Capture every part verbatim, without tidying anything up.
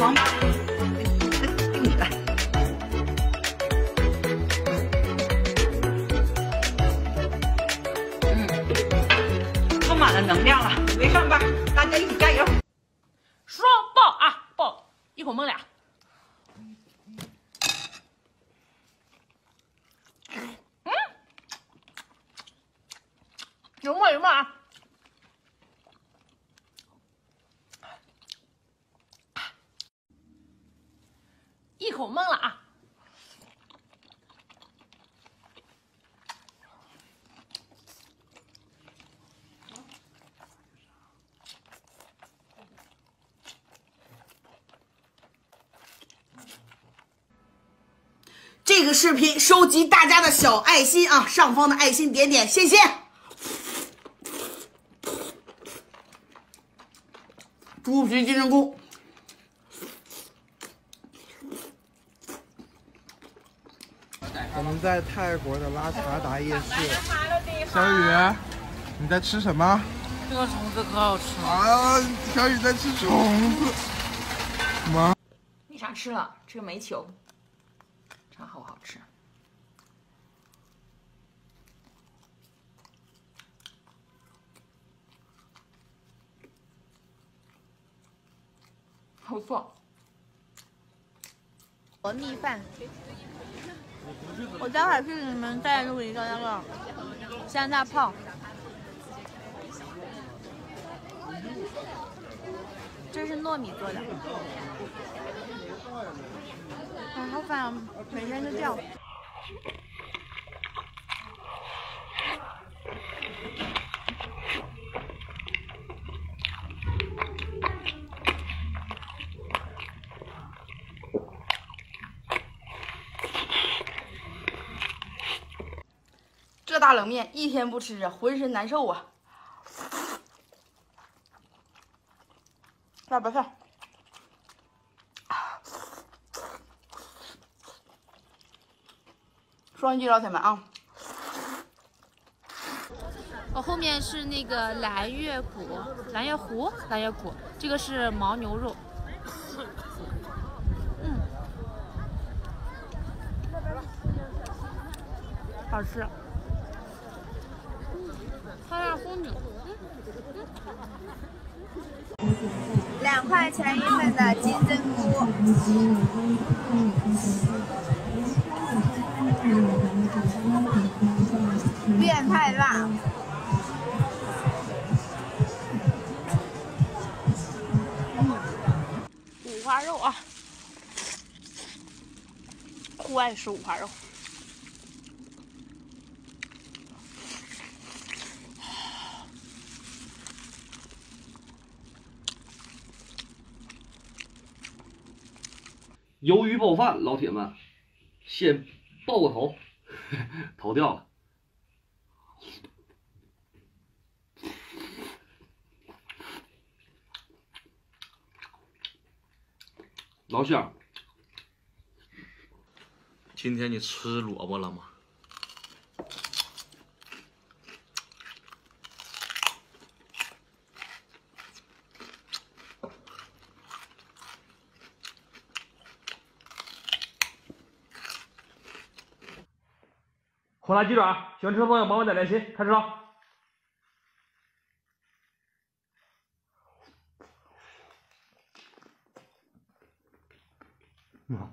黄瓜，定你了。嗯，充满了能量了，准备上班，大家一起加油！ 双爆啊，爆！一口闷俩。嗯，有沫有沫啊！ 一口闷了啊！ 这个视频收集大家的小爱心啊，上方的爱心点点，谢谢。猪皮金针菇。 我们在泰国的拉查达夜市。小雨，你在吃什么？ 这个虫子可好吃了啊！小雨在吃虫子。什么？ 没啥吃了，吃个煤球，真好好吃。好爽。 鹅米饭。 我待会儿去给你们再录一个那个香辣泡，这是糯米做的。啊，好烦啊，每天都掉。 这大冷面一天不吃啊，浑身难受啊！大白菜，双击老铁们啊！ 我后面是那个蓝月谷、蓝月湖、蓝月谷，这个是牦牛肉。嗯，好吃。 看下风景。两块钱一份的金针菇，变态辣。 五花肉啊，酷爱吃五花肉。 鱿鱼爆饭，老铁们，先爆个头，头掉了。老乡，今天你吃萝卜了吗？ 后来记住啊，喜欢吃的朋友帮我点点心，开始了。嗯，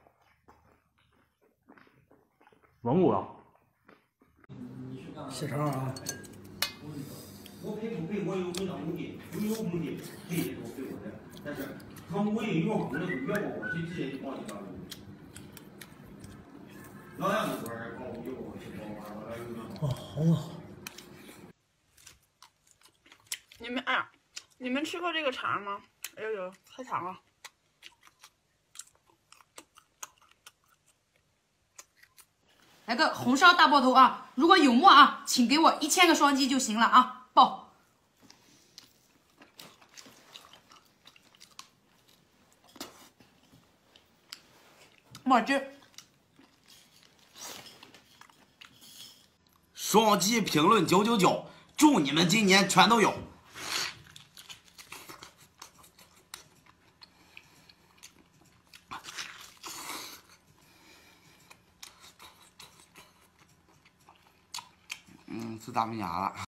蒙古啊。 血肠啊。 我配不配我有没那目的，有有目的配的时候配我的，但是他我也越往那个越往过去，直接就往里边了。 老样子玩儿，包有吃包玩儿，完了有那。哦，好啊。 你们哎呀，你们吃过这个肠吗？哎呦呦，太长了。来个红烧大爆头啊！如果有沫啊，请给我一千个双击就行了啊！爆！墨汁。 双击评论九九九，祝你们今年全都有。 嗯，吃大门牙了。